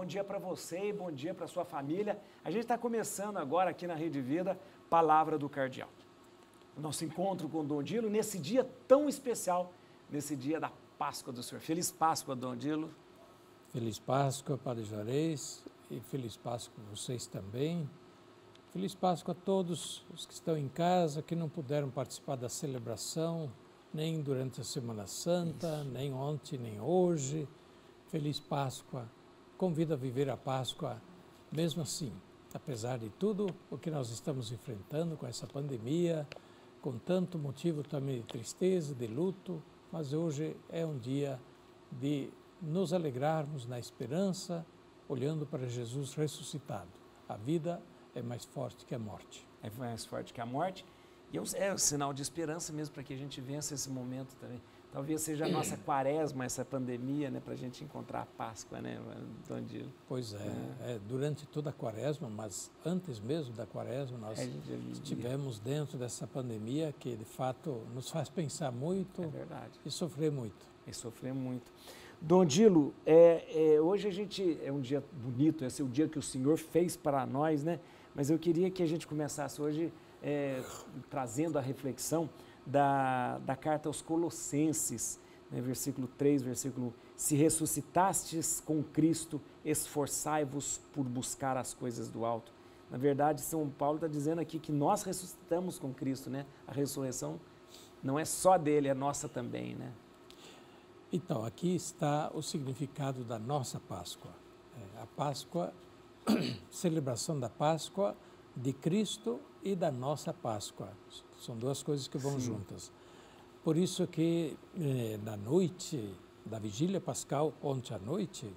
dia para você e bom dia para sua família. A gente está começando agora aqui na Rede Vida, Palavra do Cardeal. O nosso encontro com o Dom Dilo nesse dia tão especial, nesse dia da Páscoa do Senhor. Feliz Páscoa, Dom Dilo. Feliz Páscoa, Padre Juarez, e Feliz Páscoa a vocês também. Feliz Páscoa a todos os que estão em casa, que não puderam participar da celebração, nem durante a Semana Santa, nem ontem, nem hoje. Feliz Páscoa. Convido a viver a Páscoa mesmo assim, apesar de tudo o que nós estamos enfrentando com essa pandemia, com tanto motivo também de tristeza, de luto, mas hoje é um dia de nos alegrarmos na esperança, olhando para Jesus ressuscitado. A vida é mais forte que a morte. É mais forte que a morte e é um sinal de esperança mesmo para que a gente vença esse momento também. Talvez seja a nossa quaresma, essa pandemia, né, para a gente encontrar a Páscoa, né, Dom Dilo? Pois é, durante toda a quaresma, mas antes mesmo da quaresma, nós estivemos dentro dessa pandemia que, de fato, nos faz pensar muito e sofrer muito. E sofrer muito. Dom Dilo, hoje a gente, é um dia bonito, esse é o dia que o Senhor fez para nós, né? Mas eu queria que a gente começasse hoje trazendo a reflexão da carta aos Colossenses, né, versículo 3, versículo 1. Se ressuscitastes com Cristo, esforçai-vos por buscar as coisas do alto. Na verdade, São Paulo está dizendo aqui que nós ressuscitamos com Cristo, né? A ressurreição não é só dele, é nossa também, né? Então, aqui está o significado da nossa Páscoa. A Páscoa, celebração da Páscoa de Cristo e da nossa Páscoa. São duas coisas que vão juntas. Por isso que na noite da Vigília Pascal, ontem à noite,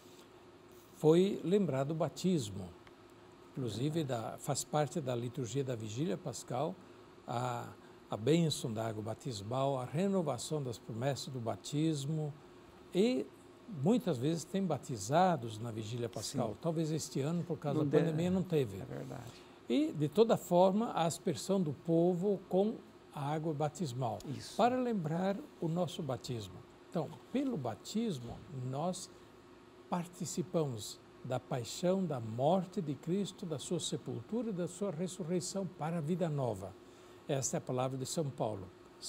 foi lembrado o batismo. Inclusive, faz parte da liturgia da Vigília Pascal a bênção da água batismal, a renovação das promessas do batismo e muitas vezes tem batizados na Vigília Pascal. Sim. Talvez este ano, por causa da pandemia, não teve. É verdade. E, de toda forma, a aspersão do povo com a água batismal, para lembrar o nosso batismo. Então, pelo batismo, nós participamos da paixão, da morte de Cristo, da sua sepultura e da sua ressurreição para a vida nova. Esta é a palavra de São Paulo.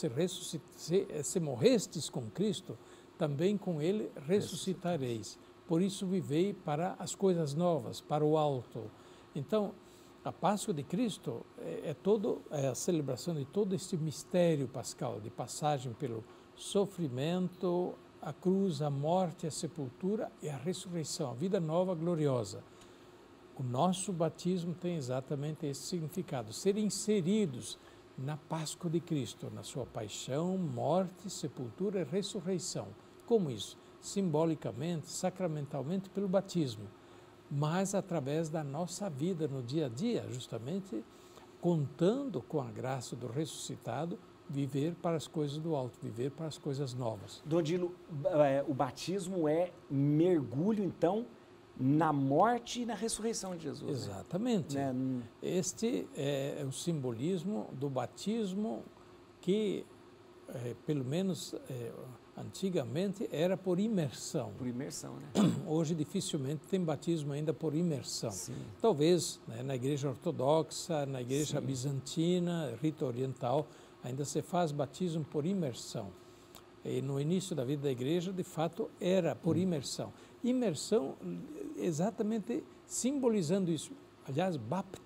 Se morrestes com Cristo, também com Ele ressuscitareis. Por isso vivei para as coisas novas, para o alto. Então, a Páscoa de Cristo é a celebração de todo este mistério pascal, de passagem pelo sofrimento, a cruz, a morte, a sepultura e a ressurreição, a vida nova, gloriosa. O nosso batismo tem exatamente esse significado, ser inseridos na Páscoa de Cristo, na sua paixão, morte, sepultura e ressurreição. Como isso? Simbolicamente, sacramentalmente, pelo batismo, mas através da nossa vida no dia a dia, justamente contando com a graça do ressuscitado, viver para as coisas do alto, viver para as coisas novas. Dom Dilo, o batismo é mergulho, então, na morte e na ressurreição de Jesus. Exatamente. Né? Este é o simbolismo do batismo que, pelo menos antigamente, era por imersão. Por imersão, né? Hoje dificilmente tem batismo ainda por imersão. Sim. Talvez na Igreja Ortodoxa, na Igreja Bizantina, rito oriental, ainda se faz batismo por imersão. E no início da vida da Igreja, de fato, era por imersão. Imersão exatamente simbolizando isso. Aliás,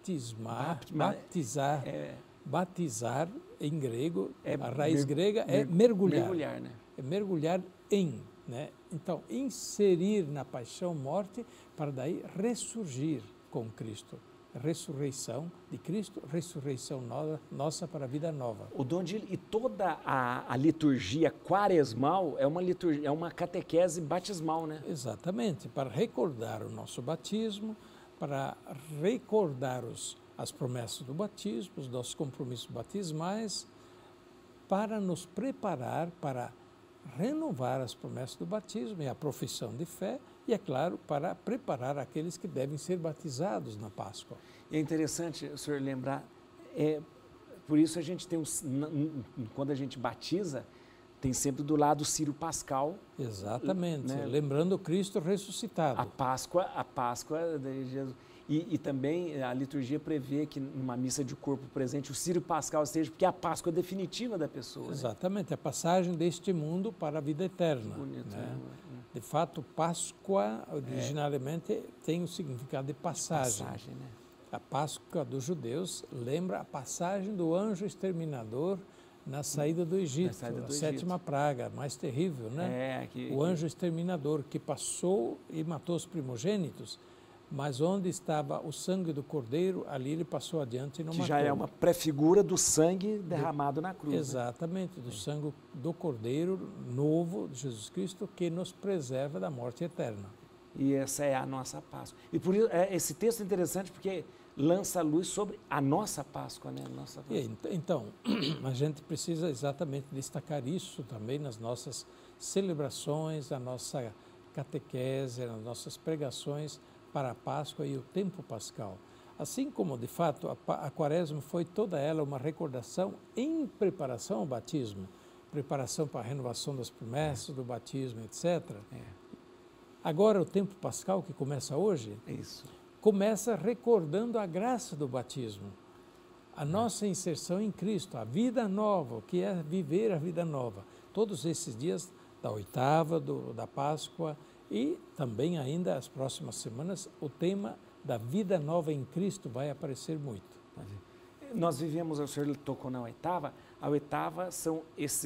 batizar em grego, a raiz grega é mergulhar. Mergulhar, né? É mergulhar em, né? Então, inserir na paixão, morte, para daí ressurgir com Cristo. Ressurreição de Cristo, ressurreição nossa para a vida nova. O Dom Dilo, e toda a liturgia quaresmal é uma catequese batismal, né? Exatamente, para recordar o nosso batismo, para recordar as promessas do batismo, os nossos compromissos batismais, para nos preparar para renovar as promessas do batismo e a profissão de fé e, é claro, para preparar aqueles que devem ser batizados na Páscoa. É interessante o senhor lembrar, por isso a gente tem, quando a gente batiza, tem sempre do lado o Círio Pascal. Exatamente, né? Lembrando Cristo ressuscitado. A Páscoa de Jesus. E também a liturgia prevê que numa missa de corpo presente o Círio Pascal seja, porque é a Páscoa definitiva da pessoa. Exatamente, a passagem deste mundo para a vida eterna. Bonito, né? De fato, Páscoa originalmente tem o significado de passagem. Né? A Páscoa dos judeus lembra a passagem do anjo exterminador na saída do Egito, a sétima praga, mais terrível, né? O anjo exterminador que passou e matou os primogênitos, mas onde estava o sangue do cordeiro, ali ele passou adiante e não matou. Que já é uma prefigura do sangue derramado na cruz. Exatamente, do sangue do cordeiro novo de Jesus Cristo, que nos preserva da morte eterna. E essa é a nossa Páscoa. E por isso, esse texto é interessante porque lança a luz sobre a nossa Páscoa, né? Nossa Páscoa. Então, a gente precisa exatamente destacar isso também nas nossas celebrações, na nossa catequese, nas nossas pregações para a Páscoa e o tempo pascal. Assim como, de fato, a Quaresma foi toda ela uma recordação em preparação ao batismo, preparação para a renovação das promessas, do batismo, etc. Agora, o tempo pascal, que começa hoje, começa recordando a graça do batismo, a nossa inserção em Cristo, a vida nova, que é viver a vida nova. Todos esses dias da oitava, da Páscoa, e também ainda as próximas semanas o tema da vida nova em Cristo vai aparecer muito. Nós vivemos, o senhor tocou na oitava, a oitava são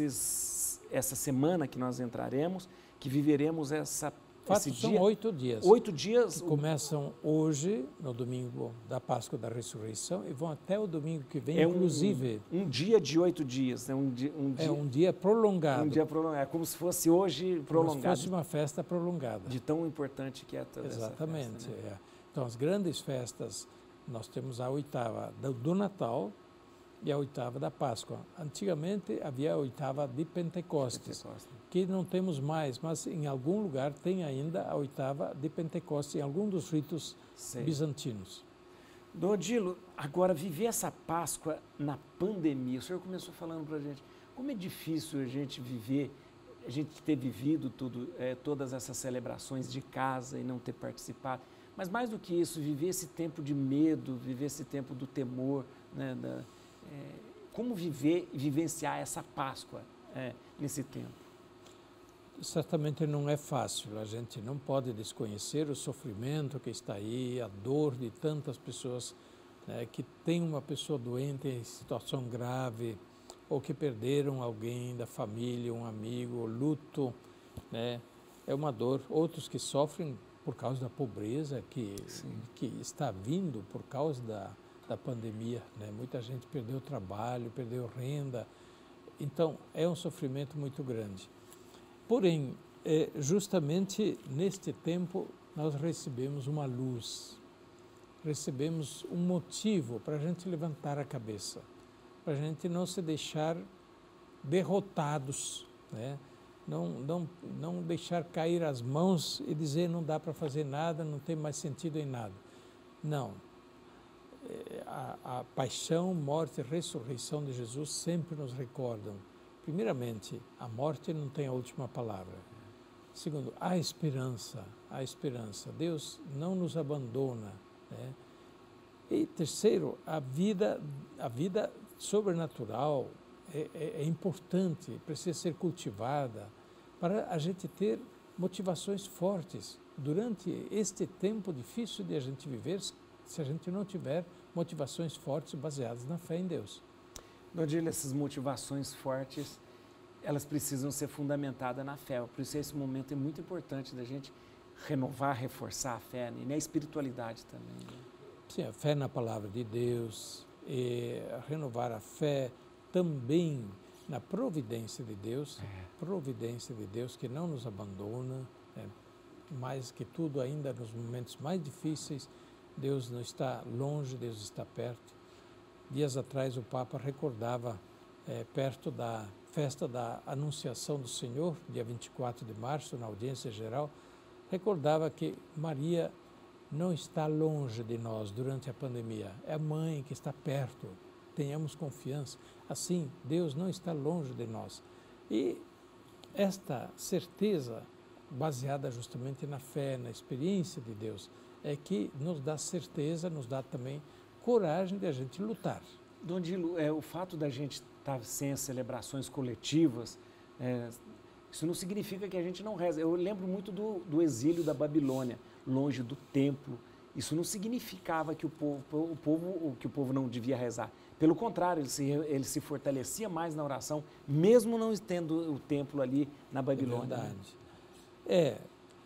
essa semana que nós entraremos, que viveremos esse dia. São 8 dias. 8 dias. Que começam hoje, no domingo da Páscoa da Ressurreição, e vão até o domingo que vem, inclusive. Um dia de 8 dias. É um dia prolongado. Um dia prolongado. É como se fosse hoje prolongado. Como se fosse uma festa prolongada. De tão importante que é toda Exatamente, essa festa. Né? Então, as grandes festas, nós temos a oitava do Natal e a oitava da Páscoa. Antigamente havia a oitava de Pentecostes, que não temos mais, mas em algum lugar tem ainda a oitava de Pentecostes, em algum dos ritos bizantinos. Dom Odilo, agora viver essa Páscoa na pandemia, o senhor começou falando para a gente, como é difícil a gente viver, a gente ter vivido todas essas celebrações de casa e não ter participado, mas mais do que isso, viver esse tempo de medo, viver esse tempo do temor, né, como vivenciar essa Páscoa nesse tempo? Certamente não é fácil, a gente não pode desconhecer o sofrimento que está aí, a dor de tantas pessoas, né, que têm uma pessoa doente em situação grave ou que perderam alguém da família, um amigo, luto, né, é uma dor. Outros que sofrem por causa da pobreza que está vindo por causa da pandemia, né? Muita gente perdeu o trabalho, perdeu renda, então é um sofrimento muito grande. Porém, justamente neste tempo nós recebemos uma luz, recebemos um motivo para a gente levantar a cabeça, para a gente não se deixar derrotados, né? Não deixar cair as mãos e dizer não dá para fazer nada, não tem mais sentido em nada. Não. A paixão, morte e ressurreição de Jesus sempre nos recordam. Primeiramente, a morte não tem a última palavra. Segundo, há esperança, há esperança. Deus não nos abandona, né? E terceiro, a vida sobrenatural é importante, precisa ser cultivada para a gente ter motivações fortes durante este tempo difícil de a gente viver, se a gente não tiver motivações fortes baseadas na fé em Deus. Dom Odilo, essas motivações fortes, elas precisam ser fundamentadas na fé. Por isso esse momento é muito importante da gente renovar, reforçar a fé, né? E a espiritualidade também. Né? Sim, a fé na palavra de Deus, e renovar a fé também na providência de Deus que não nos abandona, né? Mais que tudo ainda nos momentos mais difíceis, Deus não está longe, Deus está perto. Dias atrás o Papa recordava, perto da festa da Anunciação do Senhor, dia 24 de março, na audiência geral, recordava que Maria não está longe de nós durante a pandemia, é a mãe que está perto, tenhamos confiança. Assim, Deus não está longe de nós. E esta certeza, baseada justamente na fé, na experiência de Deus, é que nos dá certeza, nos dá também coragem de a gente lutar. Dom Dilo, o fato da gente estar sem as celebrações coletivas, isso não significa que a gente não reza. Eu lembro muito do exílio da Babilônia, longe do templo. Isso não significava que o povo não devia rezar. Pelo contrário, ele se fortalecia mais na oração, mesmo não tendo o templo ali na Babilônia. É verdade.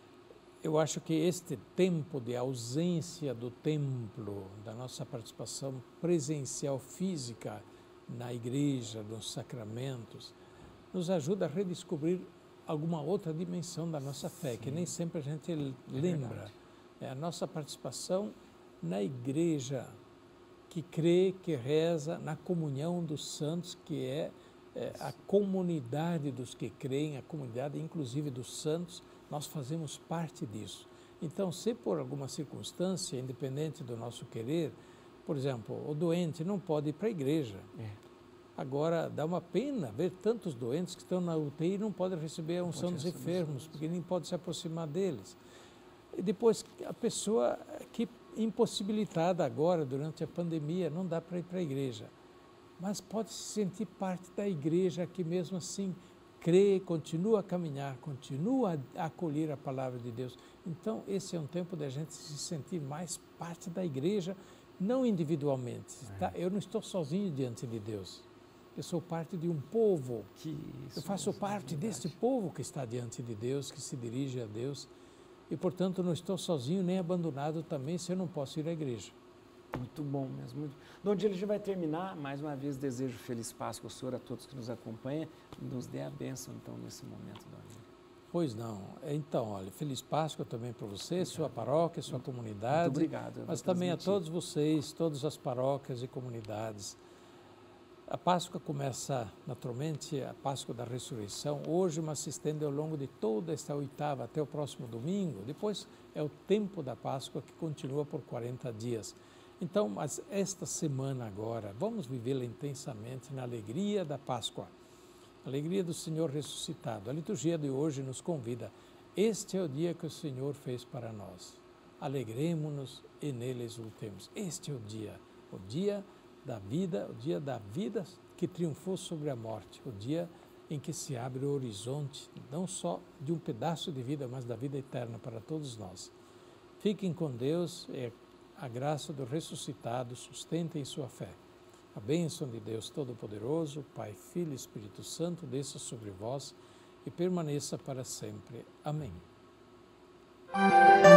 Eu acho que este tempo de ausência do templo, da nossa participação presencial física na igreja, nos sacramentos, nos ajuda a redescobrir alguma outra dimensão da nossa fé, sim, que nem sempre a gente lembra. É a nossa participação na igreja, que crê, que reza, na comunhão dos santos, que é a comunidade dos que creem, a comunidade inclusive dos santos, nós fazemos parte disso. Então, se por alguma circunstância, independente do nosso querer, por exemplo, o doente não pode ir para a igreja. Agora, dá uma pena ver tantos doentes que estão na UTI e não podem receber a unção dos enfermos, porque nem pode se aproximar deles. E depois, a pessoa que impossibilitada agora, durante a pandemia, não dá para ir para a igreja, mas pode se sentir parte da igreja, que mesmo assim crê, continua a caminhar, continua a acolher a palavra de Deus. Então, esse é um tempo da gente se sentir mais parte da igreja, não individualmente. Tá? Eu não estou sozinho diante de Deus. Eu sou parte de um povo. Eu faço parte deste povo que está diante de Deus, que se dirige a Deus. E, portanto, não estou sozinho nem abandonado também se eu não posso ir à igreja. Muito bom mesmo. Muito... Dom Dilo, a gente vai terminar. Mais uma vez, desejo feliz Páscoa ao senhor, a todos que nos acompanham. Nos dê a bênção, então, nesse momento, Dom Dilo. Pois não. Então, olha, feliz Páscoa também para você, obrigado, sua paróquia, sua comunidade. Muito obrigado. Mas também a todos vocês, todas as paróquias e comunidades. A Páscoa começa, naturalmente, a Páscoa da Ressurreição, hoje, mas se estende ao longo de toda esta oitava, até o próximo domingo. Depois é o tempo da Páscoa, que continua por 40 dias. Então, mas esta semana agora, vamos vivê-la intensamente na alegria da Páscoa, a alegria do Senhor ressuscitado. A liturgia de hoje nos convida. Este é o dia que o Senhor fez para nós. Alegremo-nos e nele exultemos. Este é o dia da vida que triunfou sobre a morte, o dia em que se abre o horizonte, não só de um pedaço de vida, mas da vida eterna para todos nós. Fiquem com Deus e a graça do ressuscitado sustentem sua fé. A bênção de Deus Todo-Poderoso, Pai, Filho e Espírito Santo, desça sobre vós e permaneça para sempre. Amém.